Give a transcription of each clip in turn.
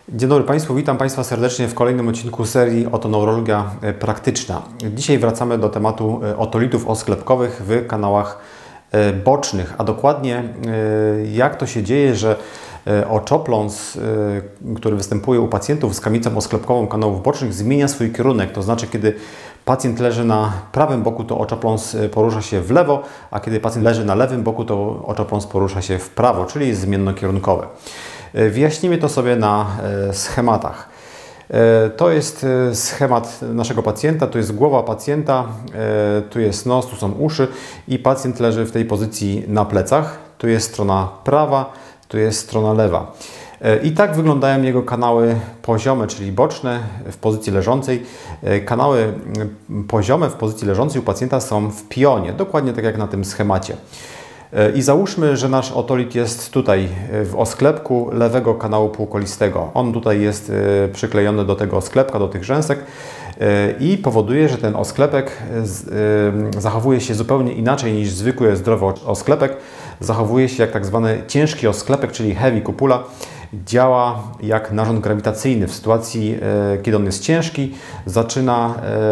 Dzień dobry Państwu, witam Państwa serdecznie w kolejnym odcinku serii Otoneurologia Praktyczna. Dzisiaj wracamy do tematu otolitów osklepkowych w kanałach bocznych, a dokładnie jak to się dzieje, że oczopląs, który występuje u pacjentów z kamicą osklepkową kanałów bocznych, zmienia swój kierunek. To znaczy, kiedy pacjent leży na prawym boku, to oczopląs porusza się w lewo, a kiedy pacjent leży na lewym boku, to oczopląs porusza się w prawo, czyli jest zmiennokierunkowe. Wyjaśnimy to sobie na schematach. To jest schemat naszego pacjenta, tu jest głowa pacjenta, tu jest nos, tu są uszy i pacjent leży w tej pozycji na plecach. Tu jest strona prawa, tu jest strona lewa. I tak wyglądają jego kanały poziome, czyli boczne w pozycji leżącej. Kanały poziome w pozycji leżącej u pacjenta są w pionie, dokładnie tak jak na tym schemacie. I załóżmy, że nasz otolit jest tutaj w osklepku lewego kanału półkolistego. On tutaj jest przyklejony do tego osklepka, do tych rzęsek i powoduje, że ten osklepek zachowuje się zupełnie inaczej niż zwykły zdrowy osklepek. Zachowuje się jak tak zwany ciężki osklepek, czyli heavy cupula. Działa jak narząd grawitacyjny. W sytuacji, kiedy on jest ciężki, zaczyna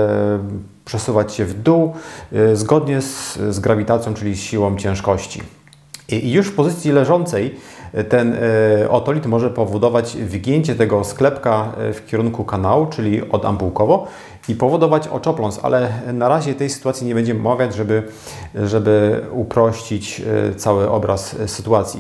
przesuwać się w dół zgodnie z grawitacją, czyli z siłą ciężkości. I już w pozycji leżącej ten otolit może powodować wygięcie tego sklepka w kierunku kanału, czyli odampułkowo i powodować oczopląs, ale na razie tej sytuacji nie będziemy omawiać, żeby uprościć cały obraz sytuacji.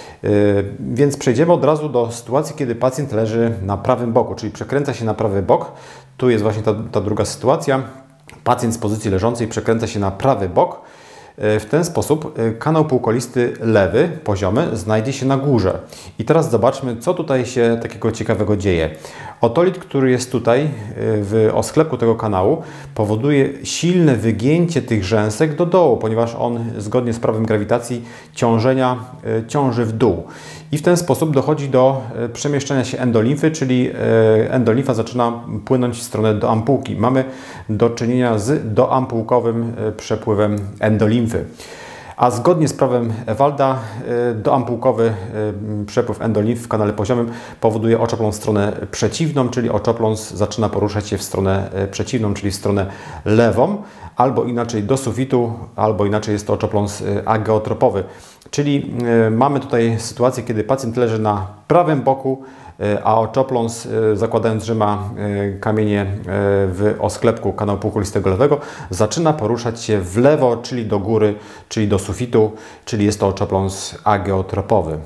Więc przejdziemy od razu do sytuacji, kiedy pacjent leży na prawym boku, czyli przekręca się na prawy bok. Tu jest właśnie ta druga sytuacja. Pacjent z pozycji leżącej przekręca się na prawy bok. W ten sposób kanał półkolisty lewy, poziomy, znajdzie się na górze. I teraz zobaczmy, co tutaj się takiego ciekawego dzieje. Otolit, który jest tutaj w osklepku tego kanału, powoduje silne wygięcie tych rzęsek do dołu, ponieważ on zgodnie z prawem grawitacji ciążenia ciąży w dół. I w ten sposób dochodzi do przemieszczania się endolimfy, czyli endolimfa zaczyna płynąć w stronę doampułki. Mamy do czynienia z doampułkowym przepływem endolimfy. A zgodnie z prawem Ewalda doampułkowy przepływ endolimf w kanale poziomym powoduje oczopląs w stronę przeciwną, czyli oczopląs zaczyna poruszać się w stronę przeciwną, czyli w stronę lewą, albo inaczej do sufitu, albo inaczej jest to oczopląs ageotropowy. Czyli mamy tutaj sytuację, kiedy pacjent leży na prawym boku, a oczopląs, zakładając, że ma kamienie w osklepku kanału półkolistego lewego, zaczyna poruszać się w lewo, czyli do góry, czyli do sufitu, czyli jest to oczopląs ageotropowy.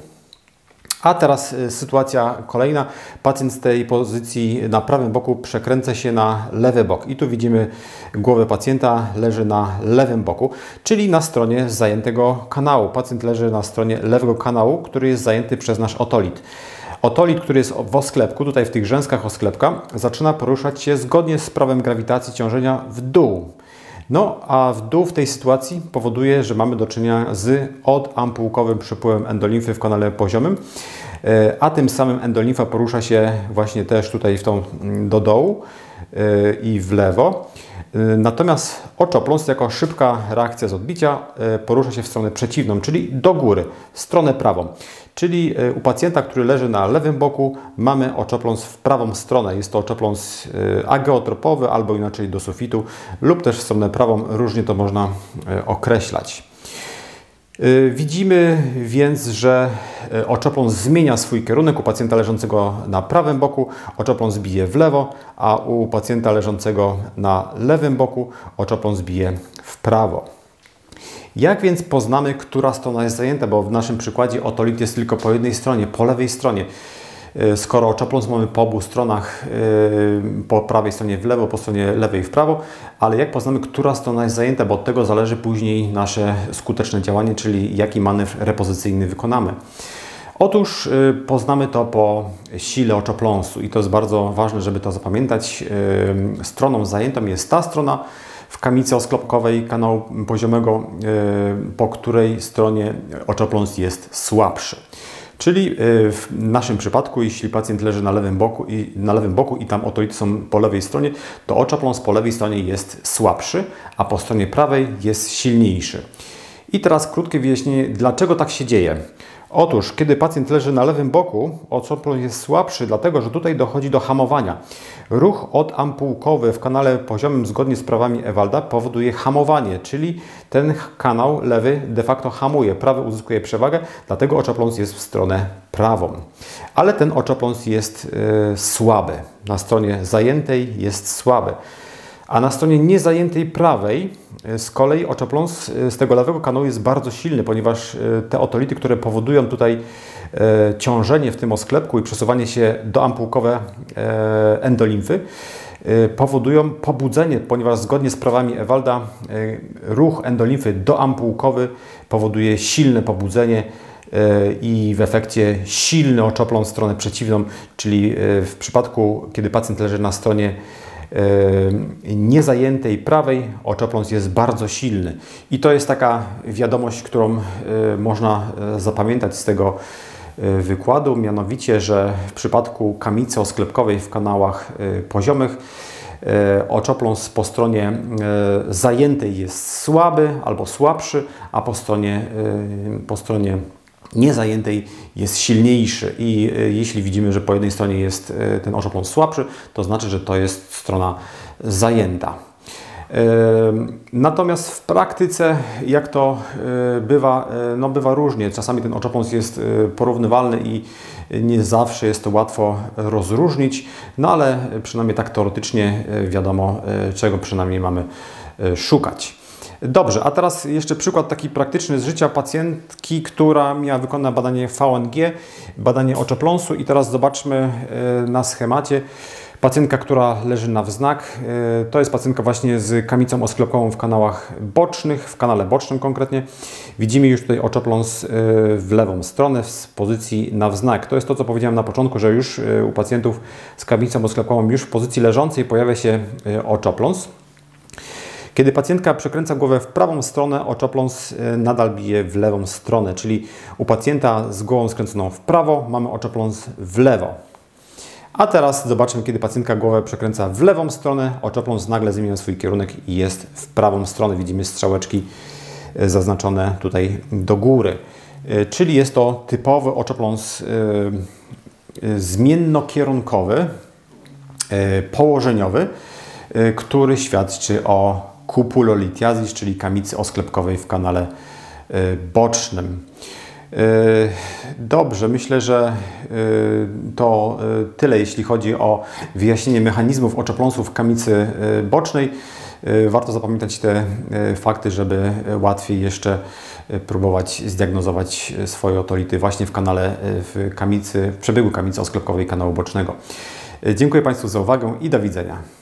A teraz sytuacja kolejna. Pacjent z tej pozycji na prawym boku przekręca się na lewy bok. I tu widzimy głowę pacjenta, leży na lewym boku, czyli na stronie zajętego kanału. Pacjent leży na stronie lewego kanału, który jest zajęty przez nasz otolit. Otolit, który jest w osklepku, tutaj w tych rzęskach osklepka, zaczyna poruszać się zgodnie z prawem grawitacji ciążenia w dół. No, a w dół w tej sytuacji powoduje, że mamy do czynienia z odampułkowym przepływem endolimfy w kanale poziomym, a tym samym endolimfa porusza się właśnie też tutaj do dołu i w lewo. Natomiast oczopląs jako szybka reakcja z odbicia porusza się w stronę przeciwną, czyli do góry, w stronę prawą. Czyli u pacjenta, który leży na lewym boku, mamy oczopląs w prawą stronę. Jest to oczopląs ageotropowy albo inaczej do sufitu lub też w stronę prawą. Różnie to można określać. Widzimy więc, że oczopląs zmienia swój kierunek u pacjenta leżącego na prawym boku, oczopląs bije w lewo, a u pacjenta leżącego na lewym boku oczopląs bije w prawo. Jak więc poznamy, która strona jest zajęta, bo w naszym przykładzie otolit jest tylko po jednej stronie, po lewej stronie. Skoro oczopląs mamy po obu stronach, po prawej stronie w lewo, po stronie lewej w prawo, ale jak poznamy, która strona jest zajęta, bo od tego zależy później nasze skuteczne działanie, czyli jaki manewr repozycyjny wykonamy. Otóż poznamy to po sile oczopląsu i to jest bardzo ważne, żeby to zapamiętać. Stroną zajętą jest ta strona w kamicy osklepkowej kanału poziomego, po której stronie oczopląs jest słabszy. Czyli w naszym przypadku, jeśli pacjent leży na lewym boku i tam otolity są po lewej stronie, to oczopląs po lewej stronie jest słabszy, a po stronie prawej jest silniejszy. I teraz krótkie wyjaśnienie, dlaczego tak się dzieje. Otóż, kiedy pacjent leży na lewym boku, oczopląs jest słabszy, dlatego że tutaj dochodzi do hamowania. Ruch odampułkowy w kanale poziomym zgodnie z prawami Ewalda powoduje hamowanie, czyli ten kanał lewy de facto hamuje, prawy uzyskuje przewagę, dlatego oczopląs jest w stronę prawą. Ale ten oczopląs jest słaby. Na stronie zajętej jest słaby. A na stronie niezajętej prawej z kolei oczopląs z tego lewego kanału jest bardzo silny, ponieważ te otolity, które powodują tutaj ciążenie w tym osklepku i przesuwanie się doampułkowe endolimfy, powodują pobudzenie, ponieważ zgodnie z prawami Ewalda ruch endolimfy doampułkowy powoduje silne pobudzenie i w efekcie silny oczopląs w stronę przeciwną, czyli w przypadku, kiedy pacjent leży na stronie niezajętej prawej, oczopląs jest bardzo silny. I to jest taka wiadomość, którą można zapamiętać z tego wykładu, mianowicie, że w przypadku kamicy osklepkowej w kanałach poziomych oczopląs po stronie zajętej jest słaby albo słabszy, a po stronie niezajętej jest silniejszy i jeśli widzimy, że po jednej stronie jest ten oczopląs słabszy, to znaczy, że to jest strona zajęta. Natomiast w praktyce, jak to bywa, no bywa różnie. Czasami ten oczopląs jest porównywalny i nie zawsze jest to łatwo rozróżnić, no ale przynajmniej tak teoretycznie wiadomo, czego przynajmniej mamy szukać. Dobrze, a teraz jeszcze przykład taki praktyczny z życia pacjentki, która miała wykonane badanie VNG, badanie oczopląsu i teraz zobaczmy na schemacie. Pacjentka, która leży na wznak, to jest pacjentka właśnie z kamicą osklepkową w kanałach bocznych, w kanale bocznym konkretnie. Widzimy już tutaj oczopląs w lewą stronę z pozycji na wznak. To jest to, co powiedziałem na początku, że już u pacjentów z kamicą osklepkową już w pozycji leżącej pojawia się oczopląs. Kiedy pacjentka przekręca głowę w prawą stronę, oczopląs nadal bije w lewą stronę, czyli u pacjenta z głową skręconą w prawo mamy oczopląs w lewo. A teraz zobaczmy, kiedy pacjentka głowę przekręca w lewą stronę, oczopląs nagle zmienia swój kierunek i jest w prawą stronę. Widzimy strzałeczki zaznaczone tutaj do góry. Czyli jest to typowy oczopląs zmiennokierunkowy, położeniowy, który świadczy o kupulolitiazis, czyli kamicy osklepkowej w kanale bocznym. Dobrze, myślę, że to tyle, jeśli chodzi o wyjaśnienie mechanizmów oczopląsów w kamicy bocznej. Warto zapamiętać te fakty, żeby łatwiej jeszcze próbować zdiagnozować swoje otolity właśnie w kanale, w przebiegu kamicy osklepkowej kanału bocznego. Dziękuję Państwu za uwagę i do widzenia.